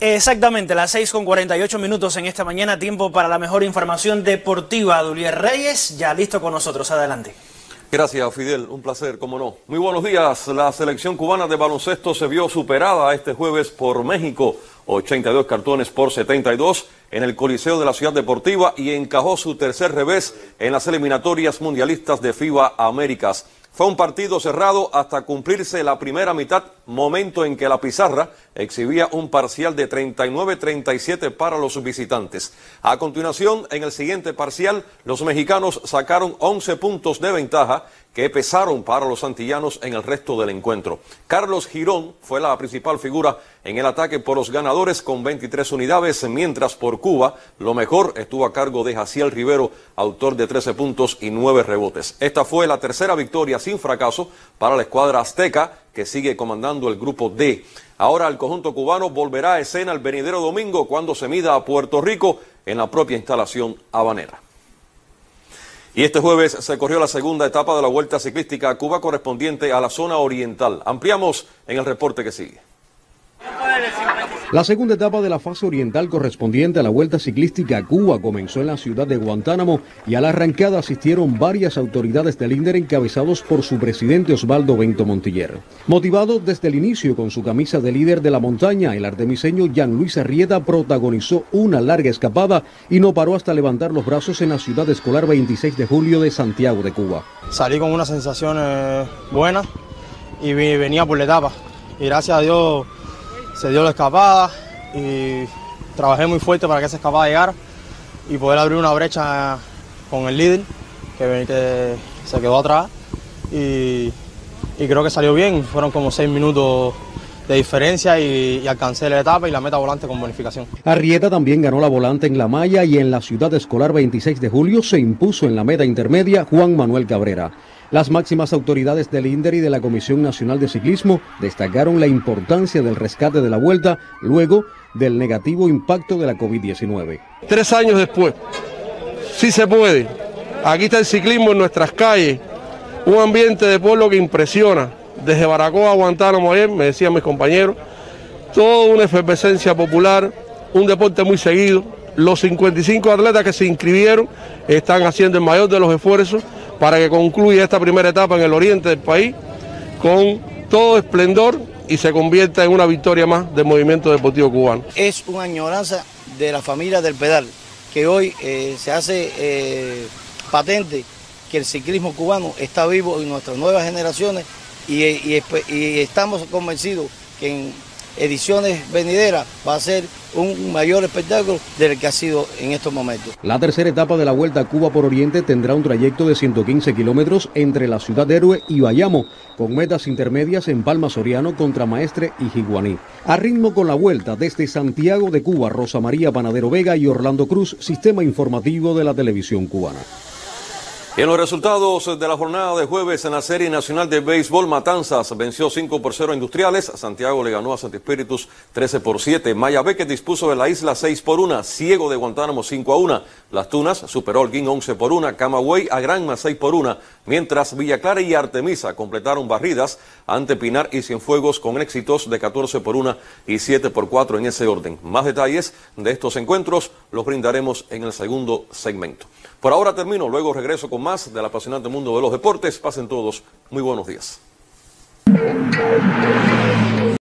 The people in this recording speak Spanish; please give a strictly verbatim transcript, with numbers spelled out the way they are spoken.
Exactamente, las seis con cuarenta y ocho minutos en esta mañana, tiempo para la mejor información deportiva. Dulier Reyes, ya listo con nosotros, adelante. Gracias, Fidel, un placer, cómo no. Muy buenos días, la selección cubana de baloncesto se vio superada este jueves por México, ochenta y dos cartones por setenta y dos en el Coliseo de la Ciudad Deportiva y encajó su tercer revés en las eliminatorias mundialistas de FIBA Américas. Fue un partido cerrado hasta cumplirse la primera mitad, momento en que la pizarra exhibía un parcial de treinta y nueve a treinta y siete para los visitantes. A continuación, en el siguiente parcial, los mexicanos sacaron once puntos de ventaja que pesaron para los antillanos en el resto del encuentro. Carlos Girón fue la principal figura en el ataque por los ganadores con veintitrés unidades, mientras por Cuba lo mejor estuvo a cargo de Jaciel Rivero, autor de trece puntos y nueve rebotes. Esta fue la tercera victoria sin fracaso para la escuadra azteca, que sigue comandando el grupo D. Ahora el conjunto cubano volverá a escena el venidero domingo cuando se mida a Puerto Rico en la propia instalación habanera. Y este jueves se corrió la segunda etapa de la Vuelta Ciclística a Cuba correspondiente a la zona oriental. Ampliamos en el reporte que sigue. La segunda etapa de la fase oriental correspondiente a la Vuelta Ciclística a Cuba comenzó en la ciudad de Guantánamo y a la arrancada asistieron varias autoridades del INDER encabezados por su presidente Osvaldo Bento Montiller. Motivado desde el inicio con su camisa de líder de la montaña, el artemiseño Jean Luis Arrieta protagonizó una larga escapada y no paró hasta levantar los brazos en la ciudad escolar veintiséis de julio de Santiago de Cuba. Salí con unas sensaciones buenas y venía por la etapa y gracias a Dios se dio la escapada y trabajé muy fuerte para que esa escapada llegara y poder abrir una brecha con el líder que, que se quedó atrás y, y creo que salió bien. Fueron como seis minutos de diferencia y, y alcancé la etapa y la meta volante con bonificación. Arrieta también ganó la volante en La Maya y en la ciudad escolar veintiséis de julio se impuso en la meta intermedia Juan Manuel Cabrera. Las máximas autoridades del INDER y de la Comisión Nacional de Ciclismo destacaron la importancia del rescate de la vuelta luego del negativo impacto de la COVID diecinueve. Tres años después, sí se puede. Aquí está el ciclismo en nuestras calles, un ambiente de pueblo que impresiona. Desde Baracoa a Guantánamo ayer, me decían mis compañeros, toda una efervescencia popular, un deporte muy seguido. Los cincuenta y cinco atletas que se inscribieron están haciendo el mayor de los esfuerzos para que concluya esta primera etapa en el oriente del país con todo esplendor y se convierta en una victoria más del movimiento deportivo cubano. Es una añoranza de la familia del pedal, que hoy eh, se hace eh, patente que el ciclismo cubano está vivo en nuestras nuevas generaciones y, y, y estamos convencidos que en ediciones venideras va a ser un mayor espectáculo del que ha sido en estos momentos. La tercera etapa de la Vuelta a Cuba por Oriente tendrá un trayecto de ciento quince kilómetros entre la ciudad de Héroe y Bayamo, con metas intermedias en Palma Soriano, Contramaestre y Jiguaní. A ritmo con la Vuelta desde Santiago de Cuba, Rosa María Panadero Vega y Orlando Cruz, Sistema Informativo de la Televisión Cubana. Y en los resultados de la jornada de jueves en la Serie Nacional de Béisbol, Matanzas venció cinco por cero a Industriales, Santiago le ganó a Santi Espíritus trece por siete, Mayabé que dispuso de la isla seis por uno, Ciego de Guantánamo cinco a uno, Las Tunas superó al Holguín once por uno, Camagüey a Granma seis por uno, mientras Villa Clara y Artemisa completaron barridas ante Pinar y Cienfuegos con éxitos de catorce por uno y siete por cuatro en ese orden. Más detalles de estos encuentros los brindaremos en el segundo segmento. Por ahora termino, luego regreso con más del apasionante mundo de los deportes. Pasen todos muy buenos días.